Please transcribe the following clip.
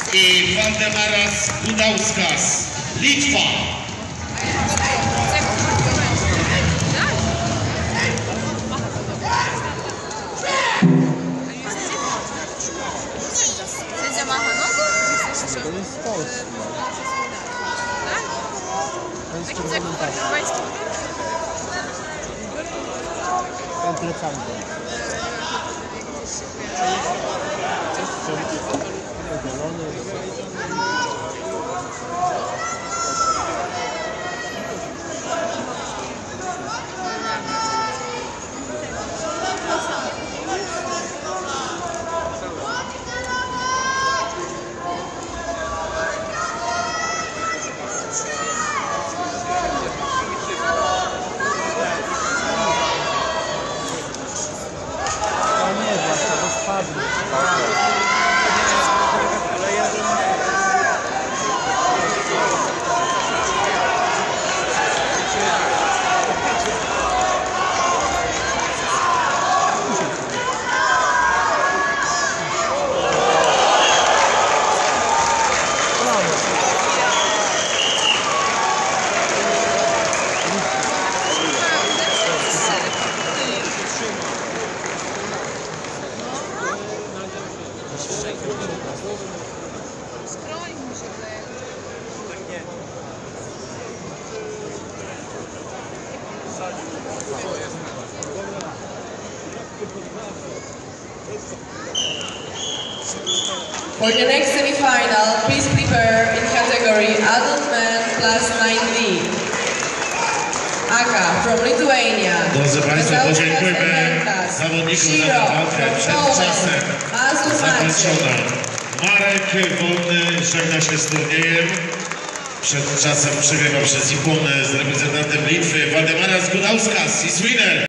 i Waldemaras Gudauskas, Litwa. Sędzia macha nogą? To jest Polski. Tak? To jest Jaki to czerwonym pasem. kubański? Ten plecami. Skroń mu się wleje. For the next semi-final, please prepare in category Adult Men Class 9B. Aka from Lithuania. Drodzy Państwo, podziękujmy zawodnikom za walkę przed czasem zakończoną. Marek Wolny żegna się z turniejem. Przed czasem przegrywał przez Iponę z reprezentantem Litwy Waldemaras Gudauskas i Swiner.